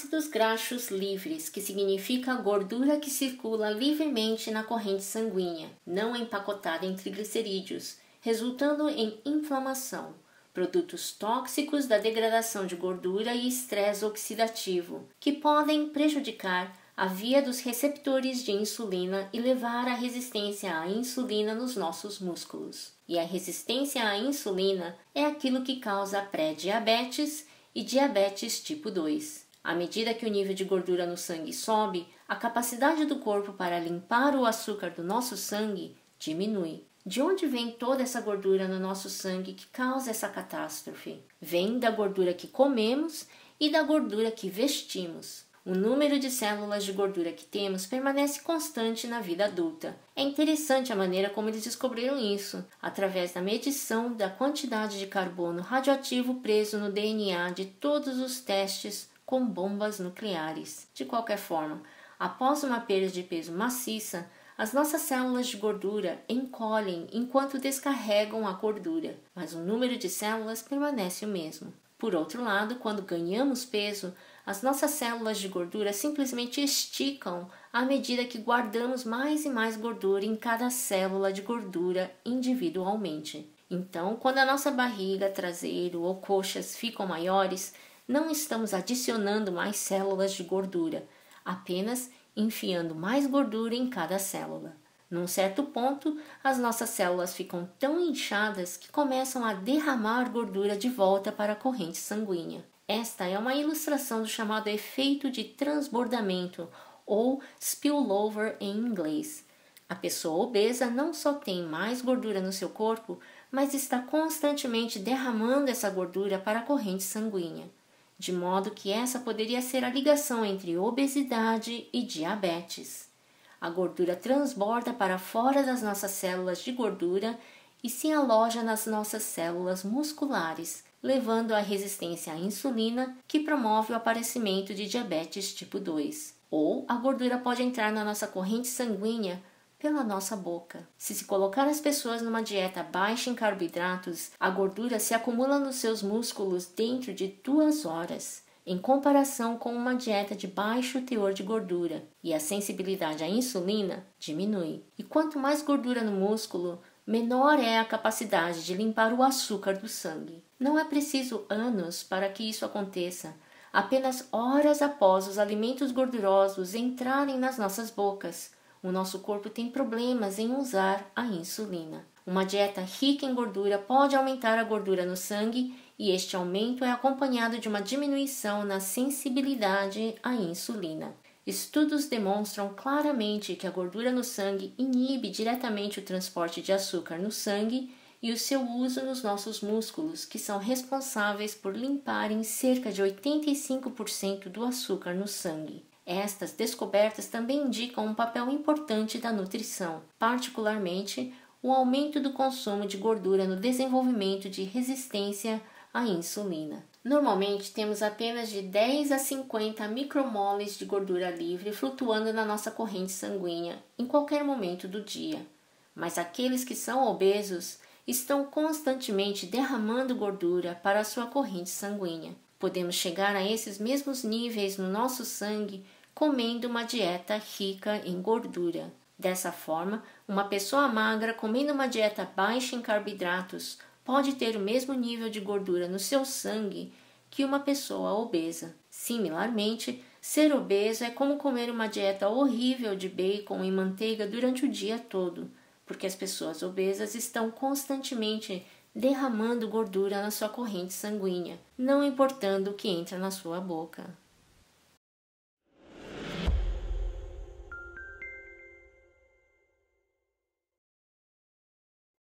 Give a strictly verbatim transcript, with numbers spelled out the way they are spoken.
ácidos graxos livres, que significa a gordura que circula livremente na corrente sanguínea, não empacotada em triglicerídeos, resultando em inflamação, produtos tóxicos da degradação de gordura e estresse oxidativo, que podem prejudicar a via dos receptores de insulina e levar à resistência à insulina nos nossos músculos. E a resistência à insulina é aquilo que causa pré-diabetes e diabetes tipo dois. À medida que o nível de gordura no sangue sobe, a capacidade do corpo para limpar o açúcar do nosso sangue diminui. De onde vem toda essa gordura no nosso sangue que causa essa catástrofe? Vem da gordura que comemos e da gordura que vestimos. O número de células de gordura que temos permanece constante na vida adulta. É interessante a maneira como eles descobriram isso, através da medição da quantidade de carbono radioativo preso no D N A de todos os testes com bombas nucleares. De qualquer forma, após uma perda de peso maciça, as nossas células de gordura encolhem enquanto descarregam a gordura, mas o número de células permanece o mesmo. Por outro lado, quando ganhamos peso, as nossas células de gordura simplesmente esticam à medida que guardamos mais e mais gordura em cada célula de gordura individualmente. Então, quando a nossa barriga, traseiro ou coxas ficam maiores, não estamos adicionando mais células de gordura, apenas enfiando mais gordura em cada célula. Num certo ponto, as nossas células ficam tão inchadas que começam a derramar gordura de volta para a corrente sanguínea. Esta é uma ilustração do chamado efeito de transbordamento, ou spillover em inglês. A pessoa obesa não só tem mais gordura no seu corpo, mas está constantemente derramando essa gordura para a corrente sanguínea, de modo que essa poderia ser a ligação entre obesidade e diabetes. A gordura transborda para fora das nossas células de gordura e se aloja nas nossas células musculares, levando à resistência à insulina, que promove o aparecimento de diabetes tipo dois. Ou a gordura pode entrar na nossa corrente sanguínea pela nossa boca. Se se colocar as pessoas numa dieta baixa em carboidratos, a gordura se acumula nos seus músculos dentro de duas horas, em comparação com uma dieta de baixo teor de gordura, e a sensibilidade à insulina diminui. E quanto mais gordura no músculo, menor é a capacidade de limpar o açúcar do sangue. Não é preciso anos para que isso aconteça, apenas horas após os alimentos gordurosos entrarem nas nossas bocas. O nosso corpo tem problemas em usar a insulina. Uma dieta rica em gordura pode aumentar a gordura no sangue e este aumento é acompanhado de uma diminuição na sensibilidade à insulina. Estudos demonstram claramente que a gordura no sangue inibe diretamente o transporte de açúcar no sangue e o seu uso nos nossos músculos, que são responsáveis por limparem cerca de oitenta e cinco por cento do açúcar no sangue. Estas descobertas também indicam um papel importante da nutrição, particularmente o aumento do consumo de gordura no desenvolvimento de resistência à insulina. Normalmente temos apenas de dez a cinquenta micromoles de gordura livre flutuando na nossa corrente sanguínea em qualquer momento do dia, mas aqueles que são obesos estão constantemente derramando gordura para a sua corrente sanguínea. Podemos chegar a esses mesmos níveis no nosso sangue comendo uma dieta rica em gordura. Dessa forma, uma pessoa magra comendo uma dieta baixa em carboidratos pode ter o mesmo nível de gordura no seu sangue que uma pessoa obesa. Similarmente, ser obeso é como comer uma dieta horrível de bacon e manteiga durante o dia todo, porque as pessoas obesas estão constantemente derramando gordura na sua corrente sanguínea, não importando o que entra na sua boca.